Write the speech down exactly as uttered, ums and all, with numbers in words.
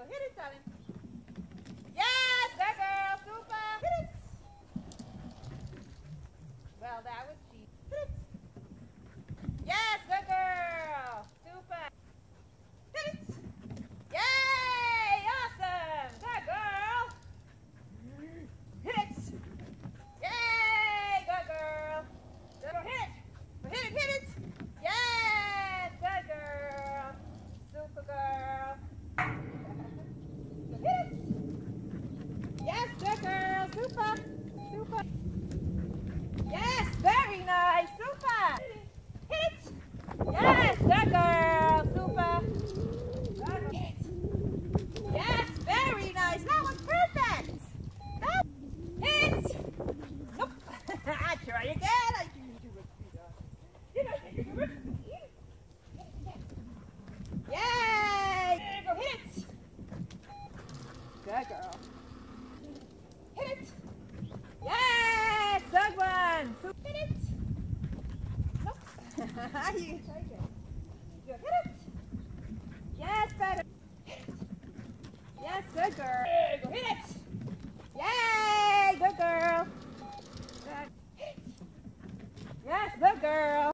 hit it, darling. Yes, that girl, super. Hit it. Well, that was cheap. Hit it. Yes, good girl. Super. Hit it. Yay, awesome. Good girl. Hit it. Yay, good girl. Good girl, hit it. Hit it, hit it. Yes, good girl. Super girl. Hit it. Yes, good girl. Super. Super. Yes, very nice. Super. Hit it. Yes, good girl. Super. Hit it. Yes, very nice. That was perfect. That hit. Nope. Try again. I do do it. You know, you do it. Yay! Go hit it. Good girl. Hit it. Yes, good one. So hit it. Nope. You try again. Good. Hit it. Yes, better. Hit it. Yes, good girl. Go hit it. Yay, good girl. Good. Hit it. Yes, good girl.